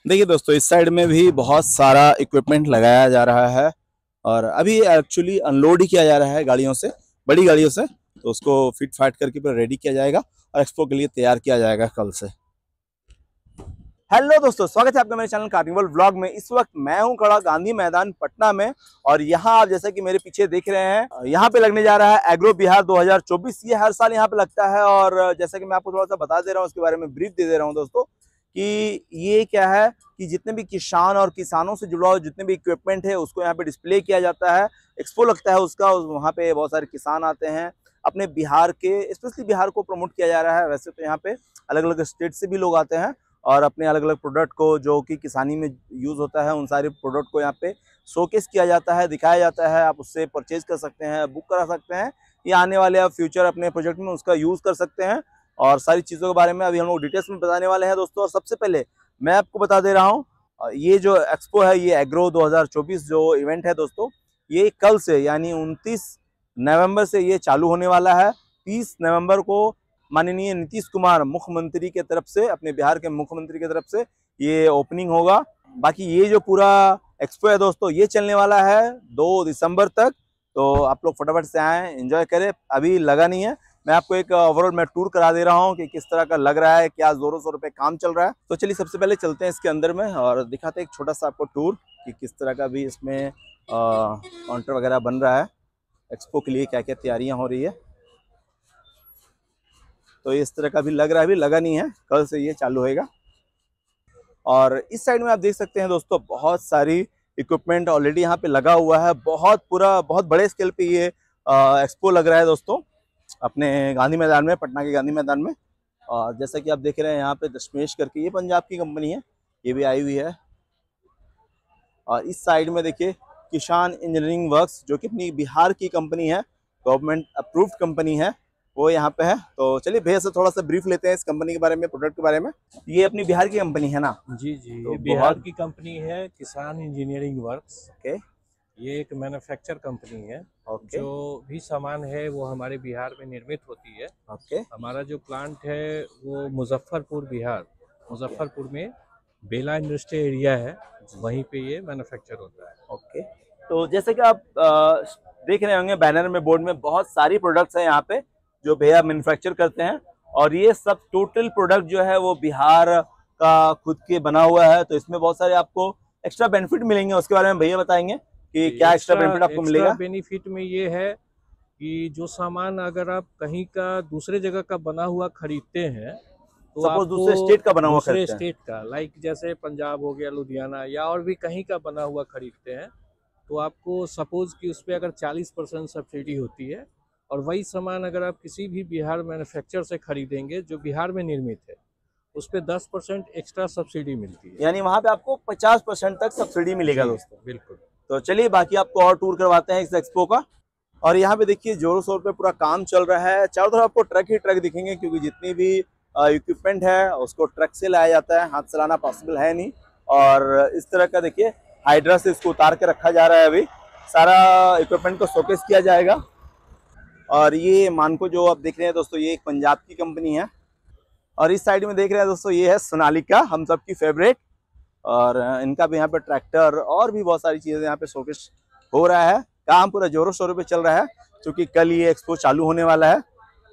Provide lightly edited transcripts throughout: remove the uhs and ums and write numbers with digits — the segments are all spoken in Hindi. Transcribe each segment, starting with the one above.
देखिए दोस्तों, इस साइड में भी बहुत सारा इक्विपमेंट लगाया जा रहा है और अभी एक्चुअली अनलोड ही किया जा रहा है गाड़ियों से, बड़ी गाड़ियों से। तो उसको फिट फाट करके पूरा रेडी किया जाएगा और एक्सपो के लिए तैयार किया जाएगा कल से। हेलो दोस्तों, स्वागत है आपका मेरे चैनल कार्निवल व्लॉग में। इस वक्त मैं हूं खड़ा गांधी मैदान पटना में और यहाँ आप जैसा कि मेरे पीछे देख रहे हैं, यहाँ पे लगने जा रहा है एग्रो बिहार 2024। ये हर साल यहाँ पे लगता है और जैसा कि मैं आपको थोड़ा सा बता दे रहा हूँ, उसके बारे में ब्रीफ दे दे रहा हूँ दोस्तों कि ये क्या है कि जितने भी किसान और किसानों से जुड़ा हुआ जितने भी इक्विपमेंट है उसको यहाँ पे डिस्प्ले किया जाता है। एक्सपो लगता है उसका, वहाँ पे बहुत सारे किसान आते हैं अपने बिहार के, स्पेशली बिहार को प्रमोट किया जा रहा है। वैसे तो यहाँ पे अलग अलग स्टेट से भी लोग आते हैं और अपने अलग अलग प्रोडक्ट को जो कि किसानी में यूज़ होता है उन सारे प्रोडक्ट को यहाँ पे शोकेस किया जाता है, दिखाया जाता है। आप उससे परचेज कर सकते हैं, बुक करा सकते हैं या आने वाले आप फ्यूचर अपने प्रोजेक्ट में उसका यूज़ कर सकते हैं। और सारी चीज़ों के बारे में अभी हम लोग डिटेल्स में बताने वाले हैं दोस्तों। और सबसे पहले मैं आपको बता दे रहा हूँ, ये जो एक्सपो है, ये एग्रो 2024 जो इवेंट है दोस्तों, ये कल से यानी 29 नवंबर से ये चालू होने वाला है। 30 नवंबर को माननीय नीतीश कुमार मुख्यमंत्री के तरफ से, अपने बिहार के मुख्यमंत्री की तरफ से ये ओपनिंग होगा। बाकी ये जो पूरा एक्सपो है दोस्तों, ये चलने वाला है 2 दिसंबर तक। तो आप लोग फटाफट से आएँ, एंजॉय करें। अभी लगा नहीं है, मैं आपको एक ओवरऑल मैं टूर करा दे रहा हूँ कि किस तरह का लग रहा है, क्या जोरों शोरों पे काम चल रहा है। तो चलिए सबसे पहले चलते हैं इसके अंदर में और दिखाते हैं एक छोटा सा आपको टूर कि किस तरह का भी इसमें काउंटर वगैरह बन रहा है, एक्सपो के लिए क्या क्या तैयारियां हो रही है। तो इस तरह का भी लग रहा है, अभी लगा नहीं है, कल से ये चालू होएगा। और इस साइड में आप देख सकते हैं दोस्तों, बहुत सारी इक्विपमेंट ऑलरेडी यहाँ पे लगा हुआ है। बहुत बड़े स्केल पे ये एक्सपो लग रहा है दोस्तों अपने गांधी मैदान में, पटना के गांधी मैदान में। और जैसा कि आप देख रहे हैं यहाँ पे दशमेश करके, ये पंजाब की कंपनी है, ये भी आई हुई है। और इस साइड में देखिए किसान इंजीनियरिंग वर्क्स, जो कि अपनी बिहार की कंपनी है, गवर्नमेंट अप्रूव्ड कंपनी है, वो यहाँ पे है। तो चलिए भैया से थोड़ा सा ब्रीफ लेते हैं इस कंपनी के बारे में, प्रोडक्ट के बारे में। ये अपनी बिहार की कंपनी है ना? जी जी, तो ये बिहार की कंपनी है किसान इंजीनियरिंग वर्क्स। ओके ये एक मैन्युफैक्चर कंपनी है। ओके जो भी सामान है वो हमारे बिहार में निर्मित होती है। ओके हमारा जो प्लांट है वो मुजफ्फरपुर, बिहार, मुजफ्फरपुर में बेला इंडस्ट्रियल एरिया है, वहीं पे ये मैन्युफैक्चर होता है। ओके। तो जैसे कि आप देख रहे होंगे बैनर में, बोर्ड में बहुत सारी प्रोडक्ट्स हैं यहाँ पे जो भैया मैन्युफैक्चर करते हैं। और ये सब टोटल प्रोडक्ट जो है वो बिहार का खुद के बना हुआ है। तो इसमें बहुत सारे आपको एक्स्ट्रा बेनिफिट मिलेंगे, उसके बारे में भैया बताएंगे कि क्या एक्स्ट्रा बेनिफिट आपको एक्स्ट्रा मिलेगा। बेनिफिट में ये है कि जो सामान अगर आप कहीं का दूसरे जगह का बना हुआ खरीदते हैं तो सपोज आपको दूसरे स्टेट का बना हुआ दूसरे खरीदते हैं। स्टेट का, लाइक जैसे पंजाब हो गया, लुधियाना या और भी कहीं का बना हुआ खरीदते हैं तो आपको सपोज कि उस पर अगर 40% सब्सिडी होती है, और वही सामान अगर आप किसी भी बिहार मैन्युफैक्चर से खरीदेंगे जो बिहार में निर्मित है, उस पर 10% एक्स्ट्रा सब्सिडी मिलती है। यानी वहां पे आपको 50% तक सब्सिडी मिलेगा दोस्तों। बिल्कुल। तो चलिए बाकी आपको और टूर करवाते हैं इस एक्सपो का। और यहाँ पे देखिए जोरों शोर पे पूरा काम चल रहा है, चारों तरफ आपको ट्रक ही ट्रक दिखेंगे क्योंकि जितनी भी इक्विपमेंट है उसको ट्रक से लाया जाता है, हाथ से लाना पॉसिबल है नहीं। और इस तरह का देखिए हाइड्रा से इसको उतार के रखा जा रहा है। अभी सारा इक्विपमेंट को शोकेस किया जाएगा। और ये मानको जो आप देख रहे हैं दोस्तों, ये एक पंजाब की कंपनी है। और इस साइड में देख रहे हैं दोस्तों, ये है सोनालिका, हम सबकी फेवरेट। और इनका भी यहाँ पे ट्रैक्टर और भी बहुत सारी चीजें यहाँ पे शोकेस हो रहा है। काम पूरा जोरों शोरों पे चल रहा है क्योंकि कल ये एक्सपो चालू होने वाला है।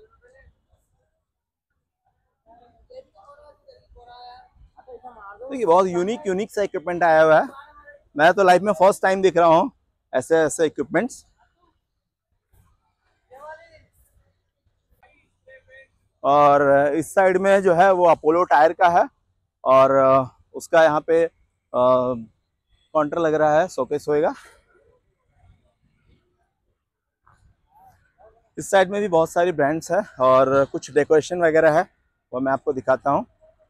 देखिए बहुत यूनिक सा इक्विपमेंट आया हुआ है। मैं तो लाइफ में फर्स्ट टाइम देख रहा हूँ ऐसे ऐसे इक्विपमेंट्स। और इस साइड में जो है वो अपोलो टायर का है और उसका यहाँ पे काउंटर लग रहा है, शोकेस होएगा। इस साइड में भी बहुत सारी ब्रांड्स है और कुछ डेकोरेशन वगैरह है, वो मैं आपको दिखाता हूँ।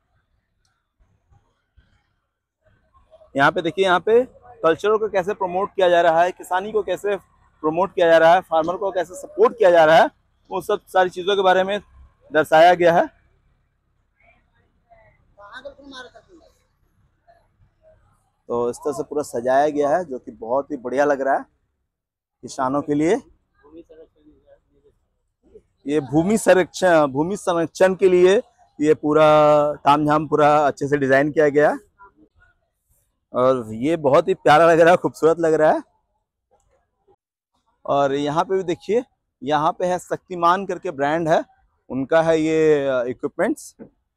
यहाँ पे देखिए, यहाँ पे कल्चर को कैसे प्रमोट किया जा रहा है, किसानी को कैसे प्रमोट किया जा रहा है, फार्मर को कैसे सपोर्ट किया जा रहा है, वो सब सारी चीज़ों के बारे में दर्शाया गया है। तो इस तरह से पूरा सजाया गया है जो कि बहुत ही बढ़िया लग रहा है किसानों के लिए। ये भूमि संरक्षण के लिए ये पूरा तामझाम पूरा अच्छे से डिजाइन किया गया है। और ये बहुत ही प्यारा लग रहा है, खूबसूरत लग रहा है। और यहाँ पे भी देखिए, यहाँ पे है शक्तिमान करके ब्रांड है, उनका है ये इक्विपमेंट्स।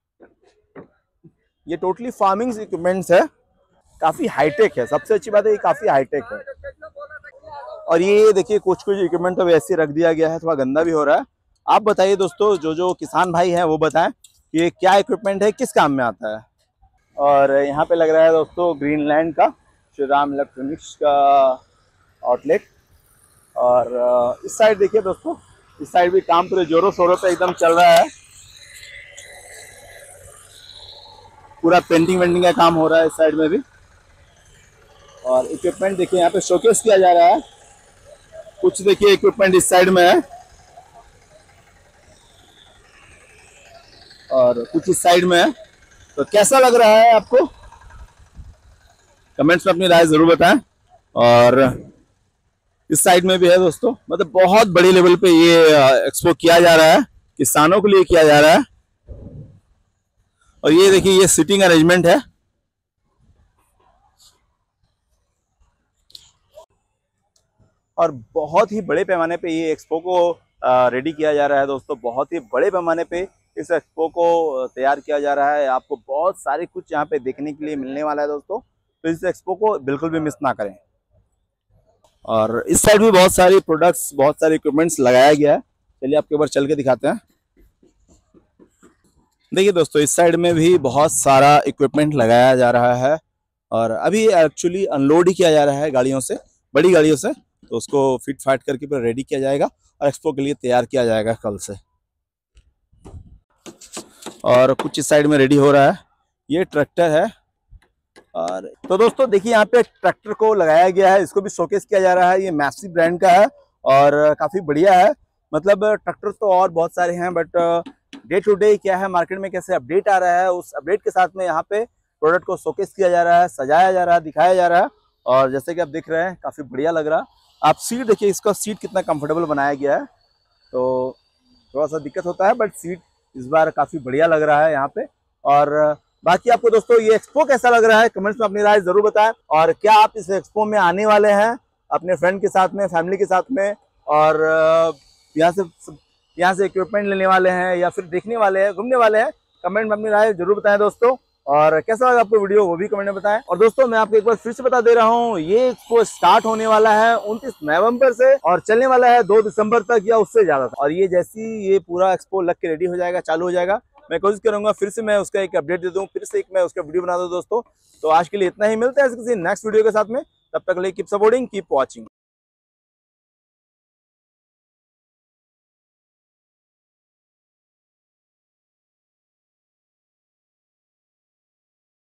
ये टोटली फार्मिंग इक्विपमेंट्स है, काफी हाईटेक है। सबसे अच्छी बात है ये काफी हाईटेक है। और ये देखिए कुछ कुछ इक्विपमेंट तो वैसे रख दिया गया है, थोड़ा गंदा भी हो रहा है। आप बताइए दोस्तों, जो किसान भाई हैं वो बताएं कि ये क्या इक्विपमेंट है, किस काम में आता है। और यहाँ पे लग रहा है दोस्तों ग्रीनलैंड का श्री राम इलेक्ट्रॉनिक्स का आउटलेट। और इस साइड देखिए दोस्तों, इस साइड भी काम पूरे जोरों शोरों पे एकदम चल रहा है, पूरा पेंटिंग वेंटिंग का काम हो रहा है इस साइड में भी। और इक्विपमेंट देखिए यहाँ पे शोकेस किया जा रहा है। कुछ देखिए इक्विपमेंट इस साइड में है और कुछ इस साइड में है। तो कैसा लग रहा है आपको, कमेंट्स में अपनी राय जरूर बताएं। और इस साइड में भी है दोस्तों, मतलब बहुत बड़े लेवल पे ये एक्सपो किया जा रहा है, किसानों के लिए किया जा रहा है। और ये देखिए ये सीटिंग अरेंजमेंट है। और बहुत ही बड़े पैमाने पे ये एक्सपो को रेडी किया जा रहा है दोस्तों, बहुत ही बड़े पैमाने पे इस एक्सपो को तैयार किया जा रहा है। आपको बहुत सारे कुछ यहाँ पे देखने के लिए मिलने वाला है दोस्तों, तो इस एक्सपो को बिल्कुल भी मिस ना करें। और इस साइड भी बहुत सारी प्रोडक्ट्स, बहुत सारे इक्विपमेंट्स लगाया गया है। चलिए आपके ऊपर चल के दिखाते हैं। देखिए दोस्तों, इस साइड में भी बहुत सारा इक्विपमेंट लगाया जा रहा है और अभी एक्चुअली अनलोड ही किया जा रहा है गाड़ियों से, बड़ी गाड़ियों से। तो उसको फिट फाट करके पूरा रेडी किया जाएगा और एक्सपो के लिए तैयार किया जाएगा कल से। और कुछ इस साइड में रेडी हो रहा है, ये ट्रैक्टर है। और तो दोस्तों देखिए यहाँ पे ट्रैक्टर को लगाया गया है, इसको भी शोकेस किया जा रहा है। ये मैसी ब्रांड का है और काफी बढ़िया है। मतलब ट्रैक्टर तो और बहुत सारे हैं, बट डे टू डे क्या है मार्केट में, कैसे अपडेट आ रहा है, उस अपडेट के साथ में यहाँ पे प्रोडक्ट को शोकेस किया जा रहा है, सजाया जा रहा है, दिखाया जा रहा है। और जैसे कि आप देख रहे हैं काफी बढ़िया लग रहा है। आप सीट देखिए, इसका सीट कितना कंफर्टेबल बनाया गया है। तो थोड़ा सा दिक्कत होता है, बट सीट इस बार काफी बढ़िया लग रहा है यहाँ पे। और बाकी आपको दोस्तों ये एक्सपो कैसा लग रहा है, कमेंट्स में अपनी राय जरूर बताएं। और क्या आप इस एक्सपो में आने वाले हैं अपने फ्रेंड के साथ में, फैमिली के साथ में, और यहाँ से इक्विपमेंट लेने वाले हैं या फिर देखने वाले हैं, घूमने वाले हैं, कमेंट में अपनी राय जरूर बताएं दोस्तों। और कैसा लगा आपको वीडियो वो भी कमेंट में बताएं। और दोस्तों मैं आपको एक बार फिर से बता दे रहा हूँ, ये एक्सपो स्टार्ट होने वाला है 29 नवंबर से और चलने वाला है 2 दिसंबर तक या उससे ज्यादा। और ये जैसी ये पूरा एक्सपो लग के रेडी हो जाएगा, चालू हो जाएगा, मैं कोशिश करूंगा फिर से मैं उसका एक अपडेट दे दूं, फिर से एक मैं उसका वीडियो बना दूं दोस्तों। तो आज के लिए इतना ही, मिलते हैं किसी नेक्स्ट वीडियो के साथ में, तब तक के लिए कीप सपोर्टिंग, कीप वॉचिंग।